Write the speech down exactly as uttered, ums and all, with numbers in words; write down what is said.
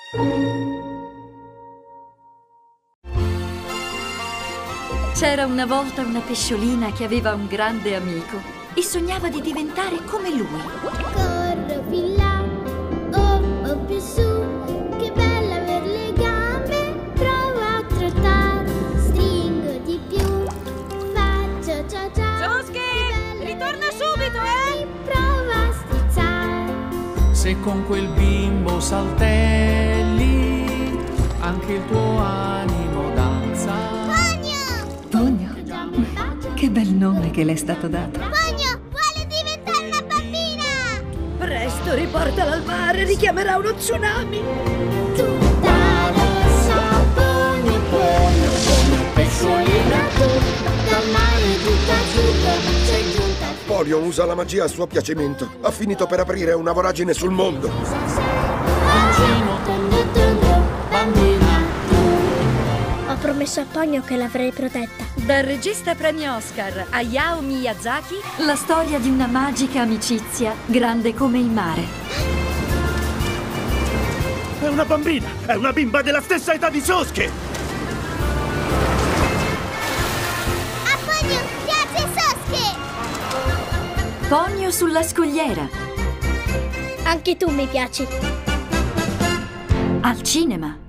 C'era una volta una pesciolina che aveva un grande amico e sognava di diventare come lui. Corro fin là, oh, oh, più su, che bello aver le gambe, provo a trottare, stringo di più, faccio ciao ciao. Zoschi, ritorna subito, eh! Provo a strizzare. Se con quel bimbo saltelli, anche il tuo animo danza. Pogno? Che bel nome che le è stato dato. Pogno vuole diventare una bambina! Presto, riportala al mare, richiamerà uno tsunami! Tutta rossa, Pogno, Pogno, come pesciolina tu, dal mare tutta giunta, sei giunta. Polio usa la magia a suo piacimento. Ha finito per aprire una voragine sul mondo. Bambino, tondo, tondo, bambina tu. Ho promesso a Pogno che l'avrei protetta. Dal regista premio Oscar Hayao Miyazaki, la storia di una magica amicizia grande come il mare. È una bambina! È una bimba della stessa età di Sosuke! A Pogno piace Sosuke! Pogno sulla scogliera. Anche tu mi piaci. Al cinema.